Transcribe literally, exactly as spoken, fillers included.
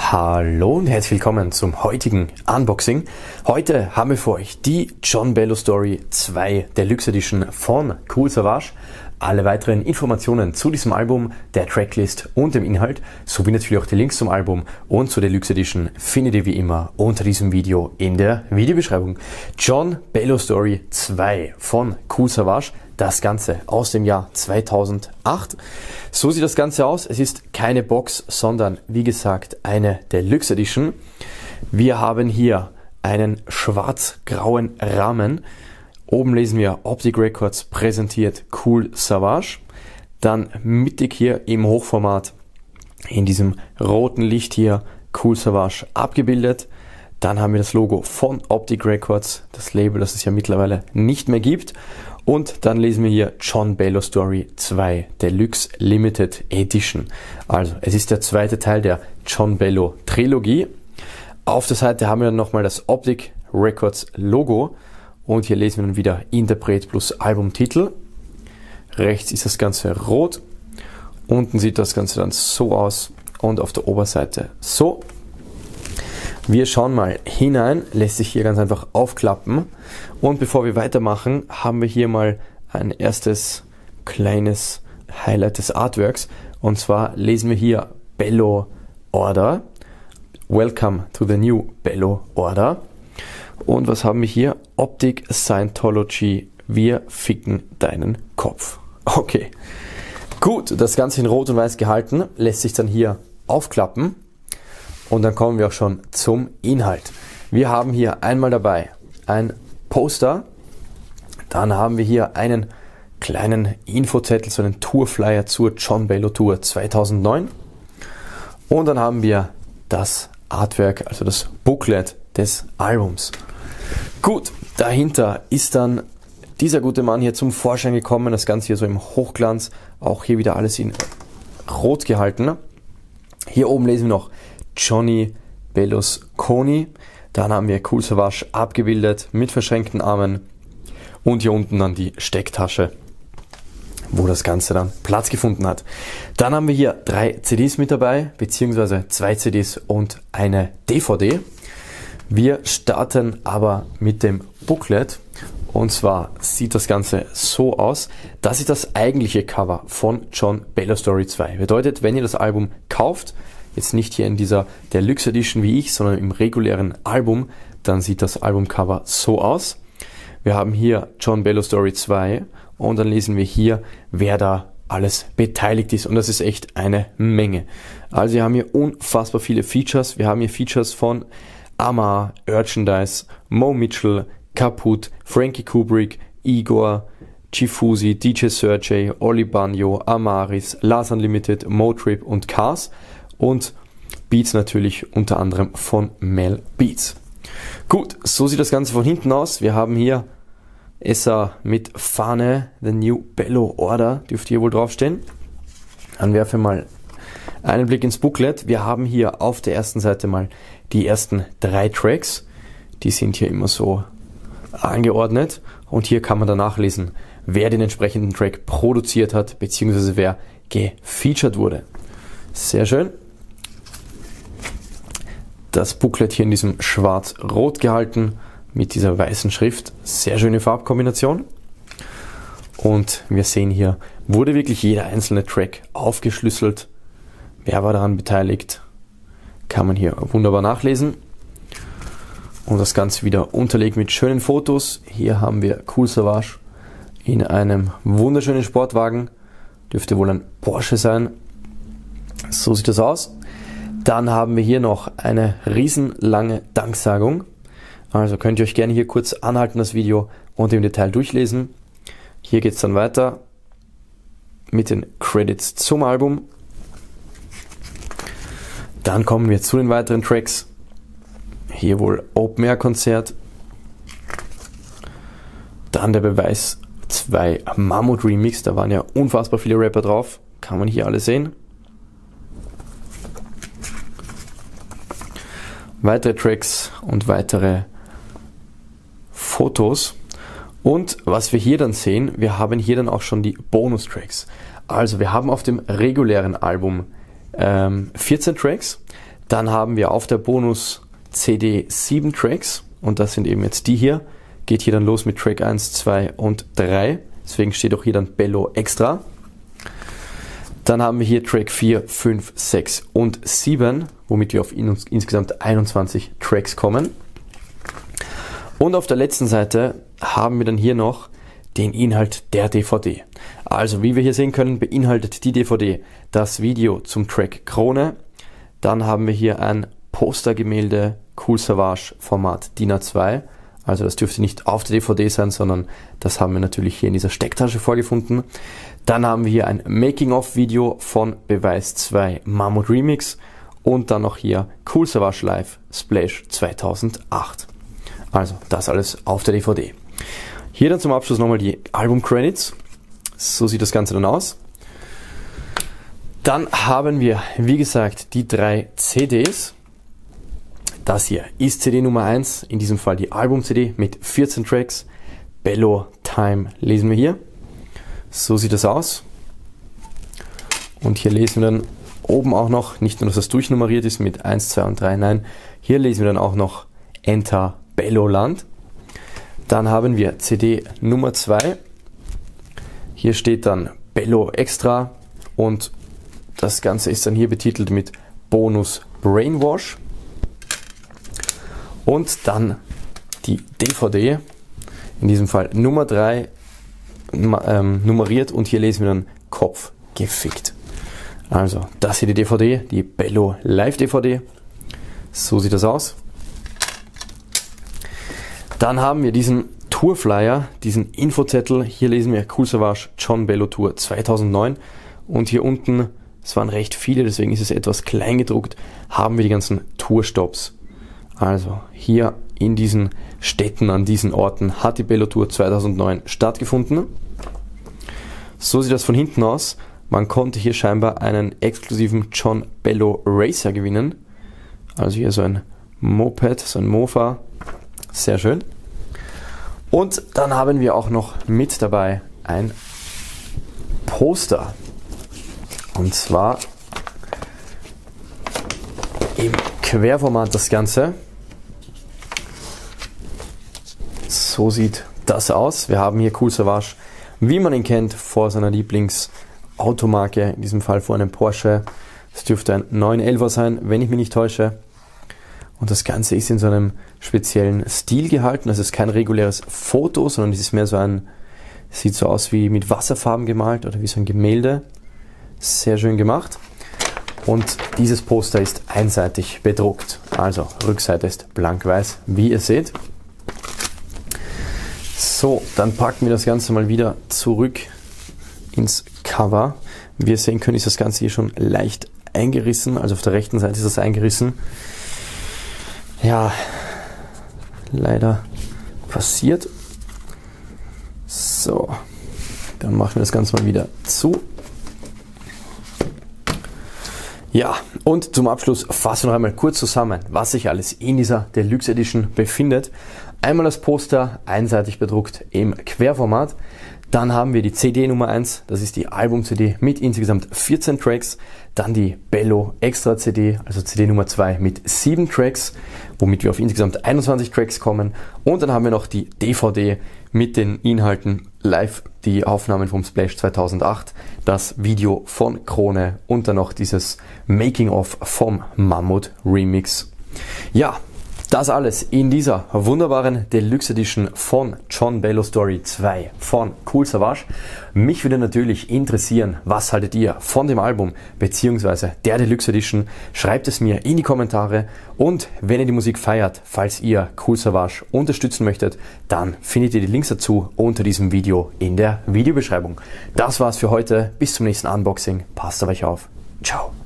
Hallo und herzlich willkommen zum heutigen Unboxing. Heute haben wir für euch die Jon Bello Story zwei Deluxe Edition von Cool Savage. Alle weiteren Informationen zu diesem Album, der Tracklist und dem Inhalt, sowie natürlich auch die Links zum Album und zur Deluxe Edition findet ihr wie immer unter diesem Video in der Videobeschreibung. Jon Bello Story zwei von Cool Savage. Das Ganze aus dem Jahr zweitausendacht. So sieht das Ganze aus. Es ist keine Box, sondern wie gesagt eine Deluxe Edition. Wir haben hier einen schwarz-grauen Rahmen. Oben lesen wir Optic Records präsentiert Cool Savage. Dann mittig hier im Hochformat in diesem roten Licht hier Cool Savage abgebildet. Dann haben wir das Logo von Optic Records, das Label, das es ja mittlerweile nicht mehr gibt. Und dann lesen wir hier Jon Bello Story zwei Deluxe Limited Edition. Also es ist der zweite Teil der Jon Bello Trilogie. Auf der Seite haben wir dann nochmal das Optic Records Logo. Und hier lesen wir dann wieder Interpret plus Albumtitel. Rechts ist das Ganze rot. Unten sieht das Ganze dann so aus. Und auf der Oberseite so. Wir schauen mal hinein, lässt sich hier ganz einfach aufklappen. Und bevor wir weitermachen, haben wir hier mal ein erstes kleines Highlight des Artworks. Und zwar lesen wir hier Bello Order. Welcome to the new Bello Order. Und was haben wir hier? Optic Scientology. Wir ficken deinen Kopf. Okay. Gut, das Ganze in Rot und Weiß gehalten, lässt sich dann hier aufklappen. Und dann kommen wir auch schon zum Inhalt. Wir haben hier einmal dabei ein Poster, dann haben wir hier einen kleinen Infozettel, so einen Tourflyer zur Jon Bello Tour zweitausendneun. Und dann haben wir das Artwork, also das Booklet des Albums. Gut, dahinter ist dann dieser gute Mann hier zum Vorschein gekommen, das Ganze hier so im Hochglanz, auch hier wieder alles in Rot gehalten. Hier oben lesen wir noch Johnny Berlusconi. Dann haben wir Cool Savage abgebildet mit verschränkten Armen. Und hier unten dann die Stecktasche, wo das Ganze dann Platz gefunden hat. Dann haben wir hier drei C Ds mit dabei, beziehungsweise zwei C Ds und eine D V D. Wir starten aber mit dem Booklet. Und zwar sieht das Ganze so aus. Das ist das eigentliche Cover von Jon Bello Story zwei. Bedeutet, wenn ihr das Album kauft, jetzt nicht hier in dieser Deluxe Edition wie ich, sondern im regulären Album, dann sieht das Albumcover so aus. Wir haben hier Jon Bello Story zwei und dann lesen wir hier, wer da alles beteiligt ist, und das ist echt eine Menge. Also wir haben hier unfassbar viele Features. Wir haben hier Features von Amar, Urchandise, Mo Mitchell, Kaput, Frankie Kubrick, Igor, Chifusi, D J Sergey, Oli Banjo, Amaris, Lars Unlimited, Motrip und Cars. Und Beats natürlich unter anderem von Mel Beats. Gut, so sieht das Ganze von hinten aus. Wir haben hier S A mit Fahne, The New Bello Order, dürfte hier wohl draufstehen. Dann werfen wir mal einen Blick ins Booklet. Wir haben hier auf der ersten Seite mal die ersten drei Tracks. Die sind hier immer so angeordnet. Und hier kann man danach lesen, wer den entsprechenden Track produziert hat, beziehungsweise wer gefeatured wurde. Sehr schön. Das Booklet hier in diesem schwarz-rot gehalten mit dieser weißen Schrift. Sehr schöne Farbkombination. Und wir sehen hier, wurde wirklich jeder einzelne Track aufgeschlüsselt. Wer war daran beteiligt? Kann man hier wunderbar nachlesen. Und das Ganze wieder unterlegt mit schönen Fotos. Hier haben wir Cool Savage in einem wunderschönen Sportwagen. Dürfte wohl ein Porsche sein. So sieht das aus. Dann haben wir hier noch eine riesenlange Danksagung. Also könnt ihr euch gerne hier kurz anhalten, das Video, und im Detail durchlesen. Hier geht es dann weiter mit den Credits zum Album. Dann kommen wir zu den weiteren Tracks. Hier wohl Open Air Konzert. Dann der Beweis zwei Mammut Remix. Da waren ja unfassbar viele Rapper drauf. Kann man hier alle sehen. Weitere Tracks und weitere Fotos. Und was wir hier dann sehen, wir haben hier dann auch schon die Bonustracks. Also wir haben auf dem regulären Album ähm, vierzehn Tracks. Dann haben wir auf der Bonus-C D sieben Tracks und das sind eben jetzt die hier. Geht hier dann los mit Track eins, zwei und drei. Deswegen steht auch hier dann Bello Extra. Dann haben wir hier Track vier, fünf, sechs und sieben, womit wir auf ins insgesamt einundzwanzig Tracks kommen. Und auf der letzten Seite haben wir dann hier noch den Inhalt der D V D. Also wie wir hier sehen können, beinhaltet die D V D das Video zum Track Krone. Dann haben wir hier ein Postergemälde Cool Savage Format D I N A zwei. Also das dürfte nicht auf der D V D sein, sondern das haben wir natürlich hier in dieser Stecktasche vorgefunden. Dann haben wir hier ein Making-of-Video von Beweis zwei Mammut Remix und dann noch hier Cool Savage Live Splash zweitausendacht. Also das alles auf der D V D. Hier dann zum Abschluss nochmal die Album-Credits. So sieht das Ganze dann aus. Dann haben wir, wie gesagt, die drei C Ds. Das hier ist C D Nummer eins, in diesem Fall die Album-C D mit vierzehn Tracks. Bello Time lesen wir hier. So sieht das aus. Und hier lesen wir dann oben auch noch, nicht nur, dass das durchnummeriert ist mit eins, zwei und drei, nein, hier lesen wir dann auch noch Enter Bello Land. Dann haben wir C D Nummer zwei. Hier steht dann Bello Extra und das Ganze ist dann hier betitelt mit Bonus Brainwash. Und dann die D V D, in diesem Fall Nummer drei, ähm, nummeriert und hier lesen wir dann Kopf gefickt. Also das hier die D V D, die Bello Live D V D. So sieht das aus. Dann haben wir diesen Tourflyer, diesen Infozettel. Hier lesen wir Cool Savage John Bello Tour zweitausendneun und hier unten, es waren recht viele, deswegen ist es etwas klein gedruckt, haben wir die ganzen Tourstops. Also hier in diesen Städten, an diesen Orten hat die Bello Tour zweitausendneun stattgefunden. So sieht das von hinten aus. Man konnte hier scheinbar einen exklusiven John Bello Racer gewinnen. Also hier so ein Moped, so ein Mofa. Sehr schön. Und dann haben wir auch noch mit dabei ein Poster. Und zwar im Querformat das Ganze. So sieht das aus. Wir haben hier Cool Savage, wie man ihn kennt, vor seiner Lieblingsautomarke, in diesem Fall vor einem Porsche. Das dürfte ein neun elfer sein, wenn ich mich nicht täusche. Und das Ganze ist in so einem speziellen Stil gehalten. Das ist kein reguläres Foto, sondern es ist mehr so ein, sieht so aus wie mit Wasserfarben gemalt oder wie so ein Gemälde. Sehr schön gemacht. Und dieses Poster ist einseitig bedruckt. Also Rückseite ist blank weiß, wie ihr seht. So, dann packen wir das Ganze mal wieder zurück ins Cover. Wie ihr sehen könnt, ist das Ganze hier schon leicht eingerissen. Also auf der rechten Seite ist das eingerissen. Ja, leider passiert. So, dann machen wir das Ganze mal wieder zu. Ja, und zum Abschluss fassen wir noch einmal kurz zusammen, was sich alles in dieser Deluxe Edition befindet. Einmal das Poster, einseitig bedruckt im Querformat. Dann haben wir die C D Nummer eins, das ist die Album-C D mit insgesamt vierzehn Tracks. Dann die Bello Extra C D, also C D Nummer zwei mit sieben Tracks, womit wir auf insgesamt einundzwanzig Tracks kommen. Und dann haben wir noch die D V D mit den Inhalten live, die Aufnahmen vom Splash zweitausendacht, das Video von Krone und dann noch dieses Making-of vom Mammut Remix. Ja, das alles in dieser wunderbaren Deluxe Edition von John Bello Story zwei von Cool Savage. Mich würde natürlich interessieren, was haltet ihr von dem Album bzw. der Deluxe Edition? Schreibt es mir in die Kommentare und wenn ihr die Musik feiert, falls ihr Cool Savage unterstützen möchtet, dann findet ihr die Links dazu unter diesem Video in der Videobeschreibung. Das war's für heute, bis zum nächsten Unboxing, passt auf euch auf, ciao.